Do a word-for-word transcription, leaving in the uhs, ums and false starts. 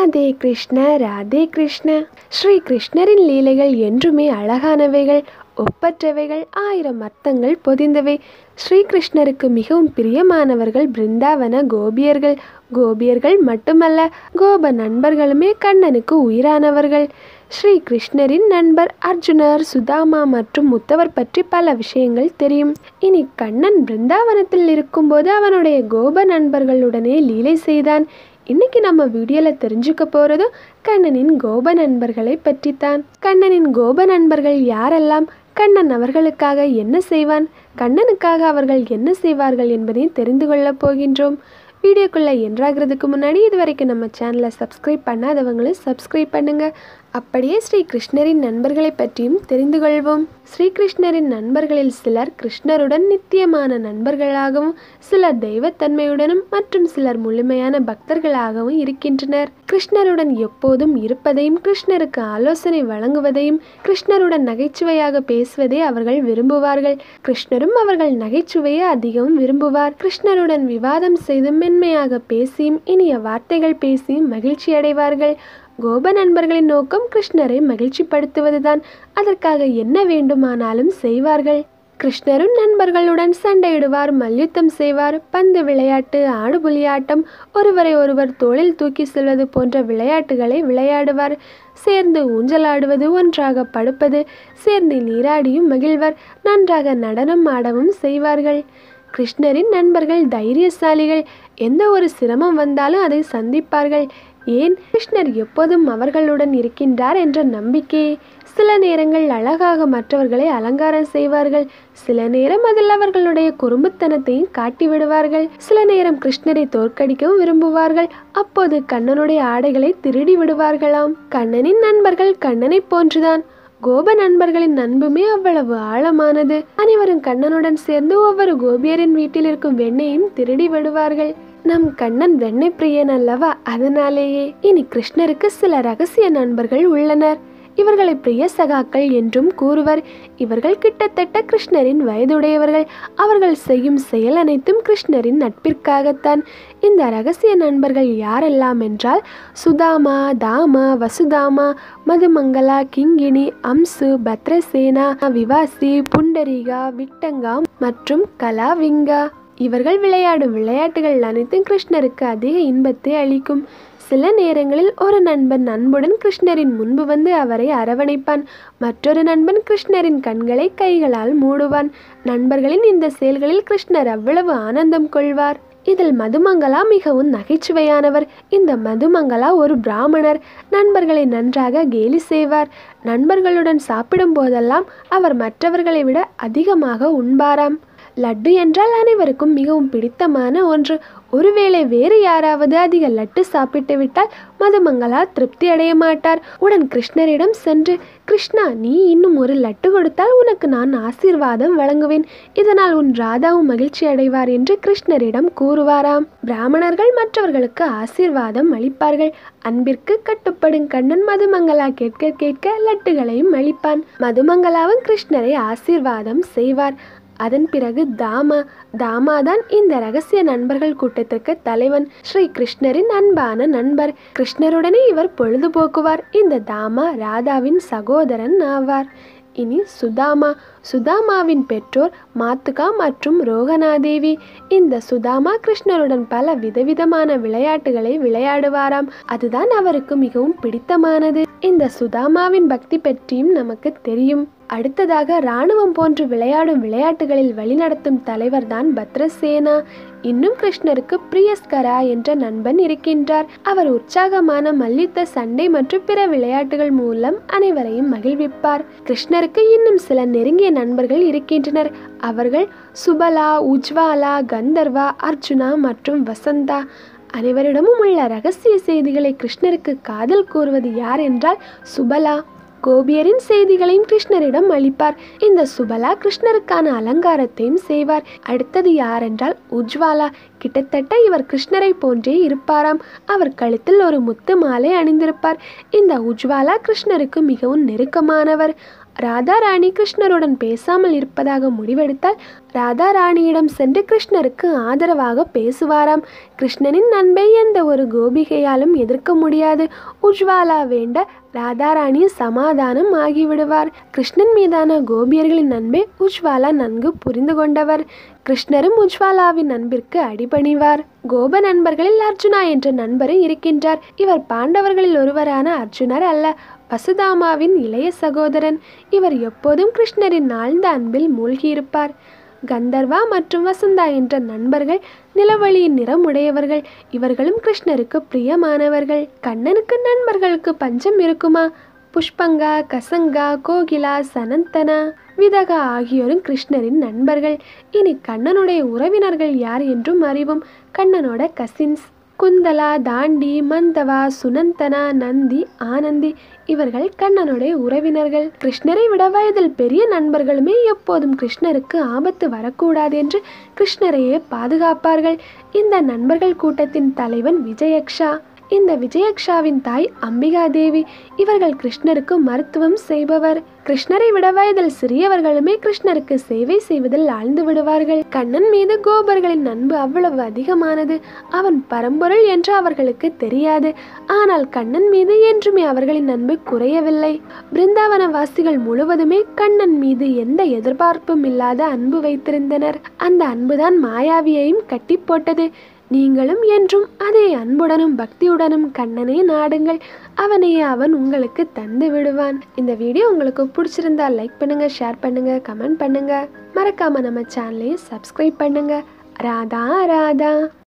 ராதே கிருஷ்ண ராதே கிருஷ்ண. ஸ்ரீ கிருஷ்ணரின் லீலைகள் என்றுமே அழகானவைகள், ஒப்பற்றவைகள், ஆயிரம் அர்த்தங்கள் பொதிந்தவை. ஸ்ரீகிருஷ்ணருக்கு மிகவும் பிரியமானவர்கள் பிருந்தாவன கோபியர்கள். கோபியர்கள் மட்டுமல்ல, கோப நண்பர்களுமே கண்ணனுக்கு உயிரானவர்கள். ஸ்ரீ கிருஷ்ணரின் நண்பர் அர்ஜுனர், சுதாமா மற்றும் உத்தவர் பற்றி பல விஷயங்கள் தெரியும். இனி கண்ணன் பிருந்தாவனத்தில் இருக்கும்போது அவனுடைய கோப நண்பர்களுடனே லீலை செய்தான். இன்னைக்கு நம்ம வீடியோவில் தெரிஞ்சுக்க போகிறதும் கண்ணனின் கோப நண்பர்களை பற்றித்தான். கண்ணனின் கோப நண்பர்கள் யாரெல்லாம், கண்ணன் அவர்களுக்காக என்ன செய்வான், கண்ணனுக்காக அவர்கள் என்ன செய்வார்கள் என்பதையும் தெரிந்து கொள்ளப் போகின்றோம். வீடியோக்குள்ளே என்றாகிறதுக்கு முன்னாடி இது வரைக்கும் நம்ம சேனலை சப்ஸ்கிரைப் பண்ணாதவங்களும் சப்ஸ்கிரைப் பண்ணுங்க. அப்படியே ஸ்ரீ கிருஷ்ணரின் நண்பர்களை பற்றியும் தெரிந்து கொள்வோம். ஸ்ரீகிருஷ்ணரின் நண்பர்களில் சிலர் கிருஷ்ணருடன் நித்தியமான நண்பர்களாகவும், சிலர் தெய்வத்தன்மையுடனும் மற்றும் சிலர் முழுமையான பக்தர்களாகவும் இருக்கின்றனர். கிருஷ்ணருடன் எப்போதும் இருப்பதையும், கிருஷ்ணருக்கு ஆலோசனை வழங்குவதையும், கிருஷ்ணருடன் நகைச்சுவையாக பேசுவதை அவர்கள் விரும்புவார்கள். கிருஷ்ணரும் அவர்கள் நகைச்சுவையை அதிகம் விரும்புவார். கிருஷ்ணருடன் விவாதம் செய்தும் மென்மையாக பேசியும் இனிய வார்த்தைகள் பேசியும் மகிழ்ச்சி அடைவார்கள். கோப நண்பர்களின் நோக்கம் கிருஷ்ணரை மகிழ்ச்சிப்படுத்துவதுதான். அதற்காக என்ன வேண்டுமானாலும் செய்வார்கள். கிருஷ்ணரும் நண்பர்களுடன் சண்டையிடுவார், மல்யுத்தம் செய்வார், பந்து விளையாட்டு, ஆடுபுலியாட்டம், ஒருவரை ஒருவர் தோளில் தூக்கி செல்வது போன்ற விளையாட்டுகளை விளையாடுவார். சேர்ந்து ஊஞ்சலாடுவது, ஒன்றாக படுப்பது, சேர்ந்து நீராடியும் மகிழ்வர். நன்றாக நடனம் ஆடவும் செய்வார்கள். கிருஷ்ணரின் நண்பர்கள் தைரியசாலிகள். எந்த ஒரு சிரமம் வந்தாலும் அதை சந்திப்பார்கள். ஏன், கிருஷ்ணர் எப்போதும் அவர்களுடன் இருக்கின்றார் என்ற நம்பிக்கை. சில நேரங்கள் அழகாக மற்றவர்களை அலங்காரம் செய்வார்கள். சில நேரம் அதில் அவர்களுடைய குறும்புத்தனத்தையும் காட்டிவிடுவார்கள். சில நேரம் கிருஷ்ணரை தோற்கடிக்கவும் விரும்புவார்கள். அப்போது கண்ணனுடைய ஆடைகளை திருடி விடுவார்களாம். கண்ணனின் நண்பர்கள் கண்ணனை போன்றுதான். கோப நண்பர்களின் அன்புமே அவ்வளவு ஆழமானது. அனைவரும் கண்ணனுடன் சேர்ந்து ஒவ்வொரு கோபியரின் வீட்டில் இருக்கும் வெண்ணையும் திருடி விடுவார்கள். நம் கண்ணன் வெண்ணெய் பிரியன் அல்லவா, அதனாலேயே. இனி கிருஷ்ணருக்கு சில ரகசிய நண்பர்கள் உள்ளனர். இவர்களை பிரிய சகாக்கள் என்றும் கூறுவர். இவர்கள் கிட்டத்தட்ட கிருஷ்ணரின் வயதுடையவர்கள். அவர்கள் செய்யும் செயல் அனைத்தும் கிருஷ்ணரின் நட்பிற்காகத்தான். இந்த ரகசிய நண்பர்கள் யாரெல்லாம் என்றால், சுதாமா, தாமா, வசுதாமா, மதுமங்கலா, கிங்கிணி, அம்சு, பத்ரசேனா, விவாசி, புண்டரிகா, விட்டங்கா மற்றும் கலாவிங்கா. இவர்கள் விளையாடும் விளையாட்டுகள் அனைத்தும் கிருஷ்ணருக்கு அதிக இன்பத்தை அளிக்கும். சில நேரங்களில் ஒரு நண்பன் அன்புடன் கிருஷ்ணரின் முன்பு வந்து அவரை அரவணைப்பான். மற்றொரு நண்பன் கிருஷ்ணரின் கண்களை கைகளால் மூடுவான். நண்பர்களின் இந்த செயல்களில் கிருஷ்ணர் அவ்வளவு ஆனந்தம் கொள்வார். இதில் மதுமங்கலா மிகவும் நகைச்சுவையானவர். இந்த மதுமங்கலா ஒரு பிராமணர். நண்பர்களை நன்றாக கேலி செய்வார். நண்பர்களுடன் சாப்பிடும் போதெல்லாம் அவர் மற்றவர்களை விட அதிகமாக உண்பாராம். லட்டு என்றால் அனைவருக்கும் மிகவும் பிடித்தமான ஒன்று. ஒருவேளை வேறு யாராவது அதிக லட்டு சாப்பிட்டு விட்டால் மதுமங்கலா திருப்தி அடைய மாட்டார். உடன் கிருஷ்ணரிடம் சென்று, கிருஷ்ணா, நீ இன்னும் ஒரு லட்டு கொடுத்தால் உனக்கு நான் ஆசீர்வாதம் வழங்குவேன். இதனால் உன் ராதாவும் மகிழ்ச்சி அடைவார் என்று கிருஷ்ணரிடம் கூறுவாராம். பிராமணர்கள் மற்றவர்களுக்கு ஆசீர்வாதம் அளிப்பார்கள். அன்பிற்கு கட்டுப்படும் கண்ணன் மதுமங்கலா கேட்க கேட்க லட்டுகளையும் அளிப்பான். மதுமங்கலாவும் கிருஷ்ணரை ஆசீர்வாதம் செய்வார். அதன் பிறகு தாமா. தாமாதான் இந்த ரகசிய நண்பர்கள் கூட்டத்திற்கு தலைவன். ஸ்ரீ கிருஷ்ணரின் அன்பான நண்பர். கிருஷ்ணருடனே இவர் பொழுதுபோக்குவார். இந்த தாமா ராதாவின் சகோதரன் ஆவார். இனி சுதாமா. சுதாமாவின் பெற்றோர் மாத்துகா மற்றும் ரோகனாதேவி. இந்த சுதாமா கிருஷ்ணருடன் பல விதவிதமான விளையாட்டுகளை விளையாடுவாராம். அதுதான் அவருக்கு மிகவும் பிடித்தமானது. இந்த சுதாமாவின் பக்தி பற்றியும் நமக்கு தெரியும். அடுத்ததாக இராணுவம் போன்று விளையாடும் விளையாட்டுகளில் வழிநடத்தும் தலைவர் தான் பத்ரசேனா. இன்னும் கிருஷ்ணருக்கு பிரியஸ்கரா என்ற நண்பன் இருக்கின்றார். அவர் உற்சாகமான மல்யுத்த, சண்டை மற்றும் பிற விளையாட்டுகள் மூலம் அனைவரையும் மகிழ்விப்பார். கிருஷ்ணருக்கு இன்னும் சில நெருங்கிய நண்பர்கள் இருக்கின்றனர். அவர்கள் சுபலா, உஜ்வாலா, கந்தர்வா, அர்ஜுனா மற்றும் வசந்தா. அனைவரிடமும் உள்ள ரகசிய செய்திகளை கிருஷ்ணருக்கு காதல் கூறுவது யார் என்றால் சுபலா. கோபியரின் செய்திகளையும் கிருஷ்ணரிடம் அளிப்பார். இந்த சுபலா கிருஷ்ணருக்கான அலங்காரத்தையும் செய்வார். அடுத்தது யார் என்றால் உஜ்வாலா. கிட்டத்தட்ட இவர் கிருஷ்ணரை போன்றே இருப்பாராம். அவர் கழுத்தில் ஒரு முத்து மாலை அணிந்திருப்பார். இந்த உஜ்வாலா கிருஷ்ணருக்கு மிகவும் நெருக்கமானவர். ராதா ராணி கிருஷ்ணருடன் பேசாமல் இருப்பதாக முடிவெடுத்தால் ராதா ராணியிடம் சென்று கிருஷ்ணருக்கு ஆதரவாக பேசுவாராம். கிருஷ்ணனின் அன்பை எந்த ஒரு கோபிகையாலும் எதிர்க்க முடியாது. உஜ்வாலா வேண்ட ராதாராணி சமாதானம் ஆகிவிடுவார். கிருஷ்ணன் மீதான கோபியர்களின் அன்பை உஜ்வாலா நன்கு புரிந்து கொண்டவர். கிருஷ்ணரும் உஜ்வாலாவின் அன்பிற்கு அடிபணிவார். கோப நண்பர்களில் அர்ஜுனா என்ற நண்பரும் இருக்கின்றார். இவர் பாண்டவர்களில் ஒருவரான அர்ஜுனர் அல்ல, வசுதாமாவின் இளைய சகோதரன். இவர் எப்போதும் கிருஷ்ணரின் ஆழ்ந்த அன்பில் மூழ்கியிருப்பார். கந்தர்வா மற்றும் வசந்தா என்ற நண்பர்கள் நிலவழியின் நிறம் உடையவர்கள். இவர்களும் கிருஷ்ணருக்கு பிரியமானவர்கள். கண்ணனுக்கு நண்பர்களுக்கு பஞ்சம் இருக்குமா? புஷ்பங்கா, கசங்கா, கோகிலா, சனந்தனா, விதகா ஆகியோரும் கிருஷ்ணரின் நண்பர்கள். இனி கண்ணனுடைய உறவினர்கள் யார் என்றும் அறிவோம். கண்ணனோட கசின்ஸ் குந்தலா, தாண்டி, மந்தவா, சுனந்தனா, நந்தி, ஆனந்தி இவர்கள் கண்ணனுடைய உறவினர்கள். கிருஷ்ணரை விட வயதில் பெரிய நண்பர்களுமே எப்போதும் கிருஷ்ணருக்கு ஆபத்து வரக்கூடாது என்று கிருஷ்ணரையே பாதுகாப்பார்கள். இந்த நண்பர்கள் கூட்டத்தின் தலைவன் விஜயக்ஷா. இந்த விஜயக்ஷாவின் தாய் அம்பிகா தேவி. இவர்கள் கிருஷ்ணருக்கு மருத்துவம் செய்பவர். கிருஷ்ணரை விட வயதில் சிறியவர்களுமே கிருஷ்ணருக்கு சேவை செய்வதில் ஆழ்ந்து விடுவார்கள். கண்ணன் மீது கோபர்களின் அன்பு அவ்வளவு அதிகமானது. அவன் பரம்பொருள் என்று அவர்களுக்கு தெரியாது. ஆனால் கண்ணன் மீது என்றுமே அவர்களின் அன்பு குறையவில்லை. பிருந்தாவன வாசிகள் முழுவதுமே கண்ணன் மீது எந்த எதிர்பார்ப்பும் இல்லாத அன்பு வைத்திருந்தனர். அந்த அன்புதான் மாயாவியையும் கட்டி போட்டது. நீங்களும் என்றும் அதே அன்புடனும் பக்தியுடனும் கண்ணனை நாடுங்கள். அவனையே அவன் உங்களுக்கு தந்து விடுவான். இந்த வீடியோ உங்களுக்கு பிடிச்சிருந்தா லைக் பண்ணுங்க, ஷேர் பண்ணுங்க, கமெண்ட் பண்ணுங்க. மறக்காம நம்ம சேனலையும் சப்ஸ்கிரைப் பண்ணுங்க. ராதா ராதா.